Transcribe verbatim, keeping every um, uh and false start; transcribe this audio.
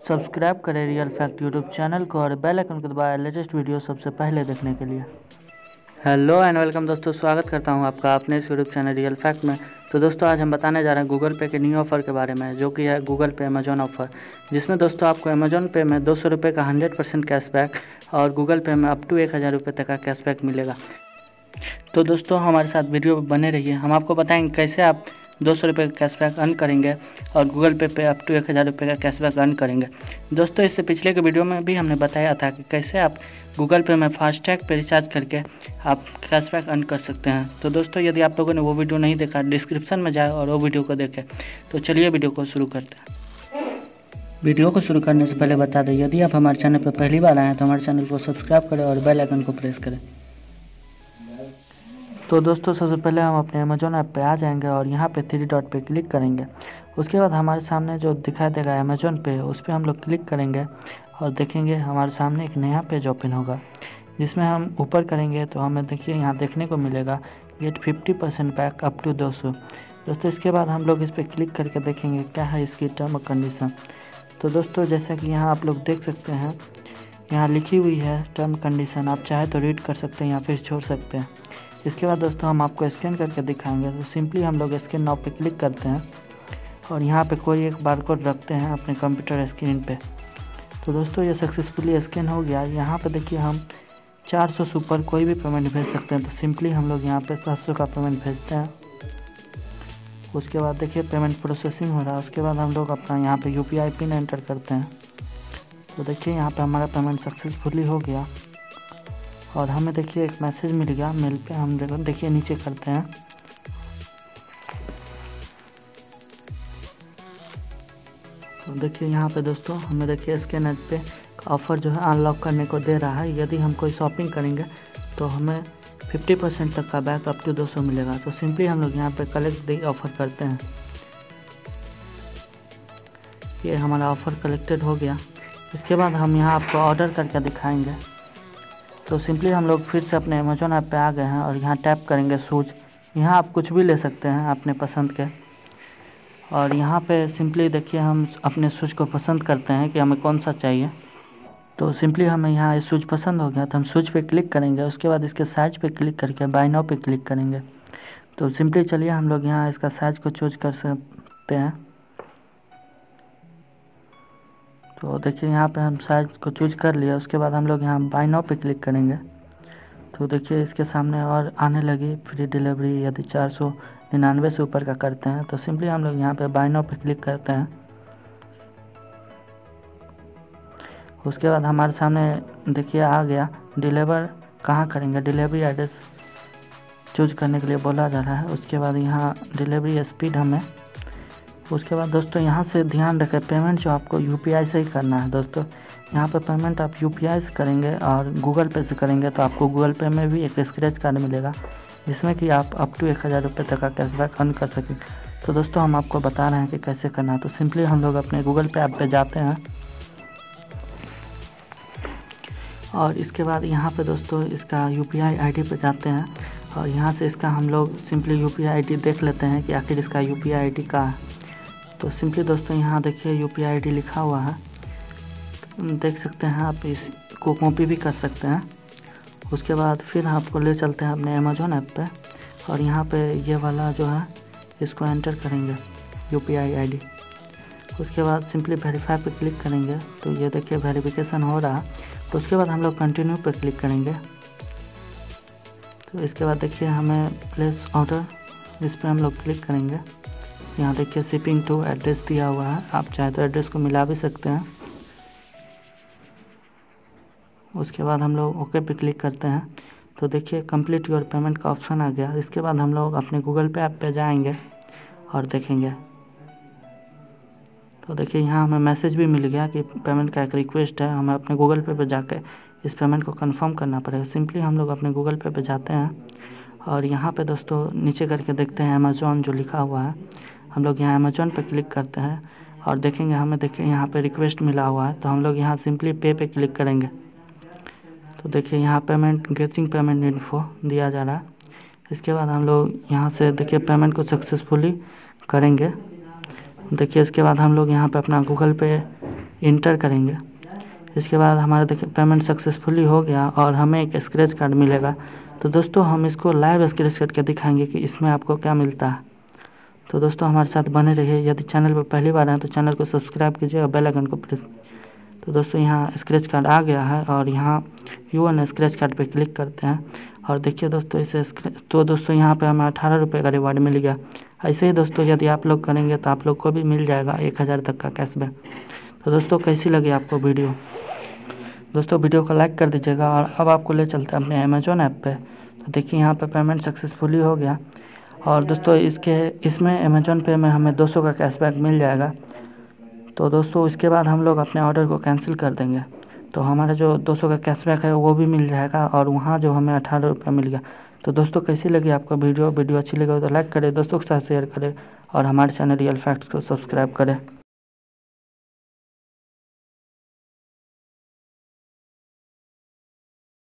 Subscribe करें real fact YouTube channel को और बेल आइकन को दबाएं लेटेस्ट वीडियो सबसे पहले देखने के लिए। हेलो एंड वेलकम दोस्तों, स्वागत करता हूं आपका अपने इस यूट्यूब चैनल रियल फैक्ट में। तो दोस्तों आज हम बताने जा रहे हैं गूगल पे के न्यू ऑफ़र के बारे में, जो कि है गूगल पे अमेजॉन ऑफ़र, जिसमें दोस्तों आपको अमेजॉन पे में दो सौ रुपये का हंड्रेड परसेंट कैशबैक और गूगल पे में अप टू एक हज़ार रुपये तक का कैशबैक मिलेगा। तो दोस्तों हमारे साथ वीडियो बने रहिए, हम आपको बताएंगे कैसे आप दो सौ रुपये का कैशबैक अर्न करेंगे और गूगल पे पे अप टू एक हज़ार रुपये का कैशबैक अर्न करेंगे। दोस्तों इससे पिछले के वीडियो में भी हमने बताया था कि कैसे आप गूगल पे में फास्टैग पे रिचार्ज करके आप कैशबैक अर्न कर सकते हैं। तो दोस्तों यदि आप लोगों ने वो वीडियो नहीं देखा, डिस्क्रिप्शन में जाए और वो वीडियो को देखें। तो चलिए वीडियो को शुरू करते हैं। वीडियो को शुरू करने से पहले बता दें, यदि आप हमारे चैनल पर पहली बार आए हैं तो हमारे चैनल को सब्सक्राइब करें और बेल आइकन को प्रेस करें। तो दोस्तों सबसे पहले हम अपने अमेजॉन ऐप पे आ जाएंगे और यहाँ पे थ्री डॉट पे क्लिक करेंगे। उसके बाद हमारे सामने जो दिखाई देगा अमेजॉन पे, उस पर हम लोग क्लिक करेंगे और देखेंगे हमारे सामने एक नया पेज ओपन होगा, जिसमें हम ऊपर करेंगे तो हमें देखिए यहाँ देखने को मिलेगा get fifty percent back up to दो सौ। दोस्तों इसके बाद हम लोग इस पर क्लिक करके देखेंगे क्या है इसकी टर्म और कंडीशन। तो दोस्तों जैसा कि यहाँ आप लोग देख सकते हैं, यहाँ लिखी हुई है टर्म कंडीशन, आप चाहे तो रीड कर सकते हैं या फिर छोड़ सकते हैं। इसके बाद दोस्तों हम आपको स्कैन करके दिखाएंगे। तो सिंपली हम लोग स्कैन नाउ पे क्लिक करते हैं और यहाँ पे कोई एक बारकोड रखते हैं अपने कंप्यूटर स्क्रीन पे। तो दोस्तों ये सक्सेसफुली स्कैन हो गया। यहाँ पे देखिए हम चार सौ से ऊपर कोई भी पेमेंट भेज सकते हैं। तो सिंपली हम लोग यहाँ पे सात सौ का पेमेंट भेजते हैं। उसके बाद देखिए पेमेंट प्रोसेसिंग हो रहा है। उसके बाद हम लोग अपना यहाँ पे U P I PIN enter करते हैं। तो देखिए यहाँ पे हमारा पेमेंट सक्सेसफुली हो गया और हमें देखिए एक मैसेज मिल गया मेल पे। हम देखो देखिए नीचे करते हैं। तो देखिए यहाँ पे दोस्तों हमें देखिए स्कैन ऐप पे ऑफ़र जो है अनलॉक करने को दे रहा है। यदि हम कोई शॉपिंग करेंगे तो हमें फिफ्टी परसेंट तक का बैक अप टू दो सौ मिलेगा। तो सिंपली हम लोग यहाँ पे कलेक्ट दी ऑफ़र करते हैं। ये हमारा ऑफ़र कलेक्टेड हो गया। इसके बाद हम यहाँ आपको ऑर्डर करके दिखाएंगे। तो सिंपली हम लोग फिर से अपने अमेजॉन ऐप पे आ गए हैं और यहाँ टैप करेंगे शूज़। यहाँ आप कुछ भी ले सकते हैं अपने पसंद के। और यहाँ पे सिंपली देखिए हम अपने शूज़ को पसंद करते हैं कि हमें कौन सा चाहिए। तो सिंपली हमें यहाँ शूज़ पसंद हो गया तो हम शूज़ पे क्लिक करेंगे। उसके बाद इसके साइज पे क्लिक करके बाय नाउ पे क्लिक करेंगे। तो सिंपली चलिए हम लोग यहाँ इसका साइज़ को चूज कर सकते हैं। तो देखिए यहाँ पे हम साइज को चूज कर लिया। उसके बाद हम लोग यहाँ बाय नाउ पे क्लिक करेंगे। तो देखिए इसके सामने और आने लगी फ्री डिलीवरी यदि चार सौ निन्यानवे से ऊपर का करते हैं। तो सिंपली हम लोग यहाँ पे बाय नाउ पे क्लिक करते हैं। उसके बाद हमारे सामने देखिए आ गया डिलीवर कहाँ करेंगे, डिलीवरी एड्रेस चूज करने के लिए बोला जा रहा है। उसके बाद यहाँ डिलीवरी स्पीड हमें। उसके बाद दोस्तों यहाँ से ध्यान रखें पेमेंट जो आपको यू पी आई से ही करना है। दोस्तों यहाँ पर पेमेंट आप यू पी आई से करेंगे और गूगल पे से करेंगे तो आपको गूगल पे में भी एक स्क्रैच कार्ड मिलेगा, जिसमें कि आप अप टू एक हज़ार रुपये तक का कैशबैक अर्न कर सकें। तो दोस्तों हम आपको बता रहे हैं कि कैसे करना है। तो सिंपली हम लोग अपने गूगल पे ऐप पे जाते हैं और इसके बाद यहाँ पे दोस्तों इसका U P I I D पे जाते हैं और यहाँ से इसका हम लोग simply U P I I D देख लेते हैं कि आखिर इसका U P I I D का है। तो सिंपली दोस्तों यहाँ देखिए U P I I D लिखा हुआ है, देख सकते हैं आप, इसको कॉपी भी कर सकते हैं। उसके बाद फिर आपको ले चलते हैं अपने अमेजॉन ऐप पे और यहाँ पे ये वाला जो है इसको एंटर करेंगे U P I I D. उसके बाद सिंपली वेरीफाई पे क्लिक करेंगे। तो ये देखिए वेरिफिकेशन हो रहा। तो उसके बाद हम लोग कंटिन्यू पे क्लिक करेंगे। तो इसके बाद देखिए हमें प्लेस ऑर्डर, इस पर हम लोग क्लिक करेंगे। यहाँ देखिए शिपिंग टू एड्रेस दिया हुआ है, आप चाहे तो एड्रेस को मिला भी सकते हैं। उसके बाद हम लोग ओके पे क्लिक करते हैं। तो देखिए कंप्लीट योर पेमेंट का ऑप्शन आ गया। इसके बाद हम लोग अपने गूगल पे ऐप पे जाएंगे और देखेंगे। तो देखिए यहाँ हमें मैसेज भी मिल गया कि पेमेंट का एक रिक्वेस्ट है, हमें अपने गूगल पे पे जाके इस पेमेंट को कंफर्म करना पड़ेगा। सिंपली हम लोग अपने गूगल पे पे जाते हैं और यहाँ पे दोस्तों नीचे करके देखते हैं अमेजॉन जो लिखा हुआ है। हम लोग यहाँ अमेजॉन पे क्लिक करते हैं और देखेंगे हमें देखिए यहाँ पे रिक्वेस्ट मिला हुआ है। तो हम लोग यहाँ सिंपली पे पे क्लिक करेंगे। तो देखिए यहाँ पेमेंट गेटिंग पेमेंट इन्फो दिया जा रहा है। इसके बाद हम लोग यहाँ से देखिए पेमेंट को सक्सेसफुली करेंगे। देखिए इसके बाद हम लोग यहाँ पे अपना गूगल पे इंटर करेंगे। इसके बाद हमारा देखिए पेमेंट सक्सेसफुली हो गया और हमें एक स्क्रैच कार्ड मिलेगा। तो दोस्तों हम इसको लाइव स्क्रैच करके दिखाएंगे कि इसमें आपको क्या मिलता है। तो दोस्तों हमारे साथ बने रहिए। यदि चैनल पर पहली बार आए तो चैनल को सब्सक्राइब कीजिए और बेल आइकन को प्रेस। तो दोस्तों यहाँ स्क्रैच कार्ड आ गया है और यहाँ यू एन स्क्रैच कार्ड पे क्लिक करते हैं और देखिए दोस्तों इसे तो दोस्तों यहाँ पे हमें अठारह रुपये का रिवार्ड मिल गया। ऐसे ही दोस्तों यदि आप लोग करेंगे तो आप लोग को भी मिल जाएगा एक हज़ार तक का कैशबैक। तो दोस्तों कैसी लगी आपको वीडियो? दोस्तों वीडियो को लाइक कर दीजिएगा। और अब आपको ले चलते हैं अपने अमेजोन ऐप पे। तो देखिए यहाँ पे पेमेंट सक्सेसफुली हो गया और दोस्तों इसके इसमें अमेजोन पे में हमें दो सौ का कैशबैक मिल जाएगा। तो दोस्तों इसके बाद हम लोग अपने ऑर्डर को कैंसिल कर देंगे तो हमारा जो दो सौ का कैशबैक है वो भी मिल जाएगा और वहाँ जो हमें अठारह रुपये मिल गया। तो दोस्तों कैसी लगी आपको वीडियो? वीडियो अच्छी लगी तो लाइक करें, दोस्तों के साथ शेयर करें और हमारे चैनल रियल फैक्ट्स को सब्सक्राइब करें।